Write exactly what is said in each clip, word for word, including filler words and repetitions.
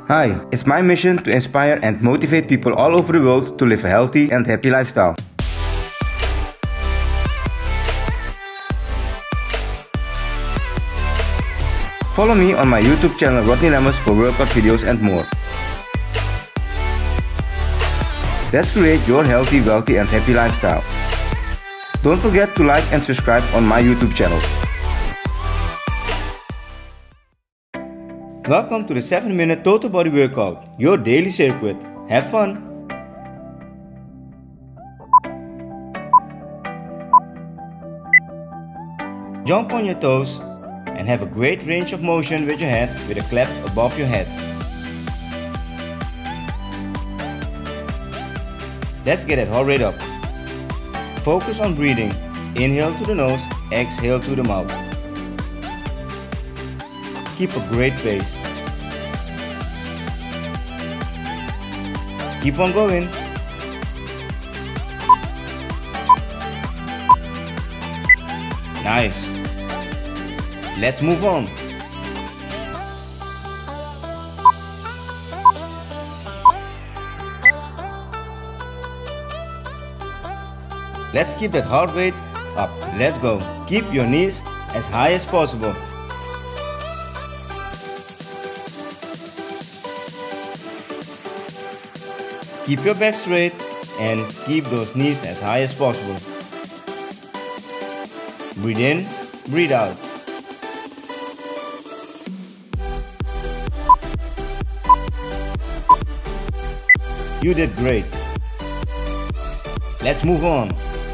Hi, it's my mission to inspire and motivate people all over the world to live a healthy and happy lifestyle. Follow me on my YouTube channel Rodney Lemmers for workout videos and more. Let's create your healthy, wealthy and happy lifestyle. Don't forget to like and subscribe on my YouTube channel. Welcome to the seven minute Total Body Workout, your daily circuit. Have fun! Jump on your toes and have a great range of motion with your head with a clap above your head. Let's get it heart rate up. Focus on breathing. Inhale to the nose, exhale to the mouth. Keep a great pace. Keep on going. Nice. Let's move on. Let's keep that heart rate up. Let's go. Keep your knees as high as possible. Keep your back straight and keep those knees as high as possible. Breathe in, breathe out. You did great. Let's move on.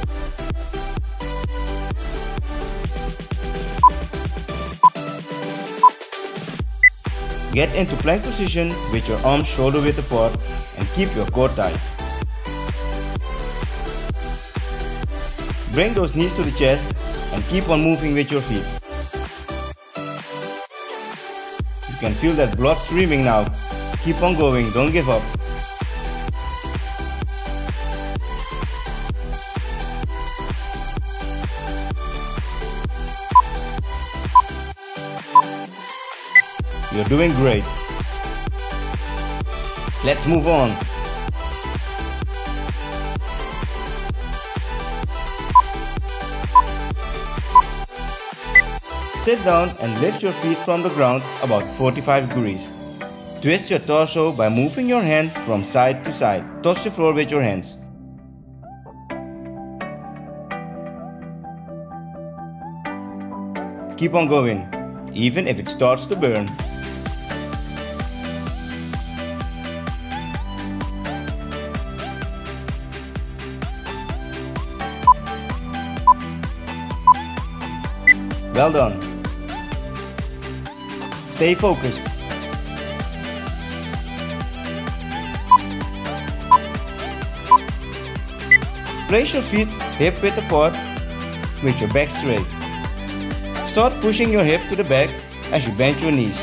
Get into plank position with your arms shoulder width apart and keep your core tight. Bring those knees to the chest and keep on moving with your feet. You can feel that blood streaming now. Keep on going, don't give up. You're doing great. Let's move on. Sit down and lift your feet from the ground about forty-five degrees. Twist your torso by moving your hand from side to side. Touch the floor with your hands. Keep on going, even if it starts to burn. Well done. Stay focused. Place your feet hip width apart with your back straight. Start pushing your hip to the back as you bend your knees.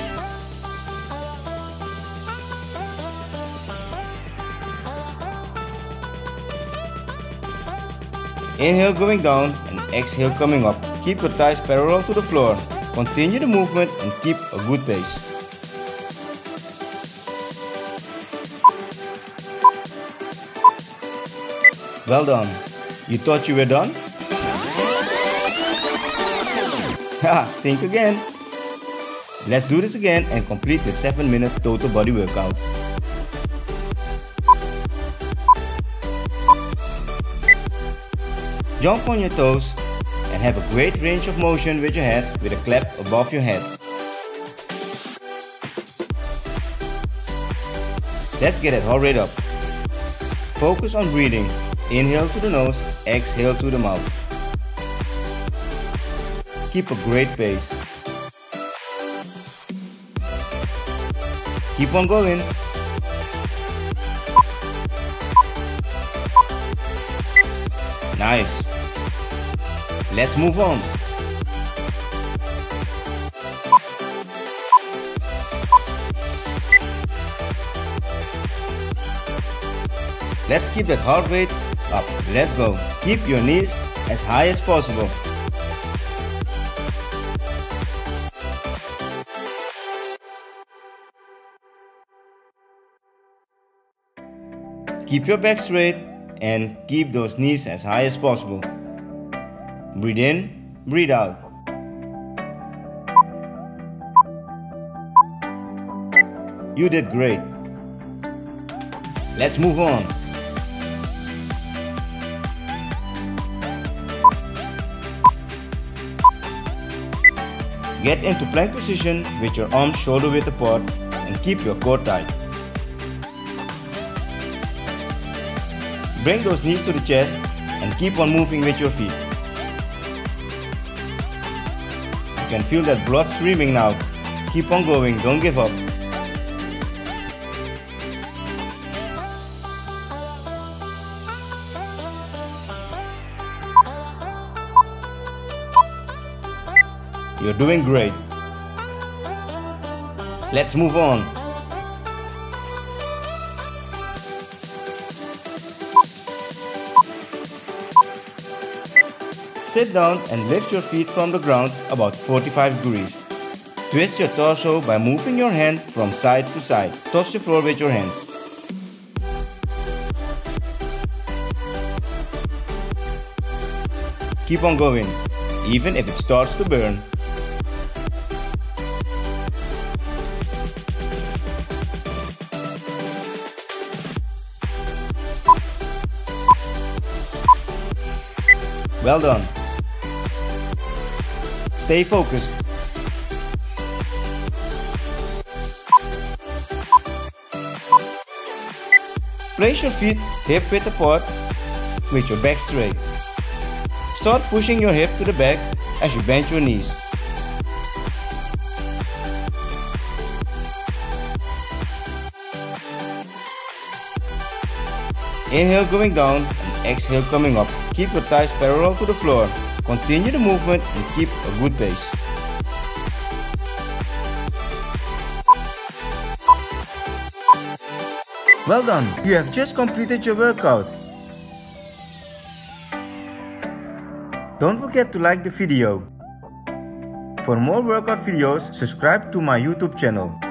Inhale going down and exhale coming up. Keep your thighs parallel to the floor. Continue the movement and keep a good pace. Well done. You thought you were done? Haha, think again. Let's do this again and complete the seven minute total body workout. Jump on your toes and have a great range of motion with your head with a clap above your head. Let's get it heart rate up. Focus on breathing. Inhale to the nose, exhale to the mouth. Keep a great pace. Keep on going. Nice. Let's move on. Let's keep that heart rate up. Let's go. Keep your knees as high as possible. Keep your back straight and keep those knees as high as possible. Breathe in, breathe out. You did great. Let's move on. Get into plank position with your arms shoulder width apart and keep your core tight. Bring those knees to the chest and keep on moving with your feet. You can feel that blood streaming now. Keep on going, don't give up. You're doing great. Let's move on. Sit down and lift your feet from the ground about forty-five degrees. Twist your torso by moving your hand from side to side. Touch the floor with your hands. Keep on going, even if it starts to burn. Well done. Stay focused. Place your feet hip width apart with your back straight. Start pushing your hip to the back as you bend your knees. Inhale going down and exhale coming up. Keep your thighs parallel to the floor. Continue the movement and keep a good pace. Well done! You have just completed your workout. Don't forget to like the video. For more workout videos, subscribe to my YouTube channel.